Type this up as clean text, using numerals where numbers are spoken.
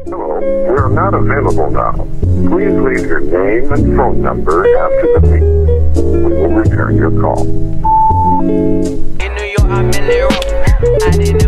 Hello, we are not available now. Please leave your name and phone number after the beep. We will return your call. In New York, I'm in Europe. I didn't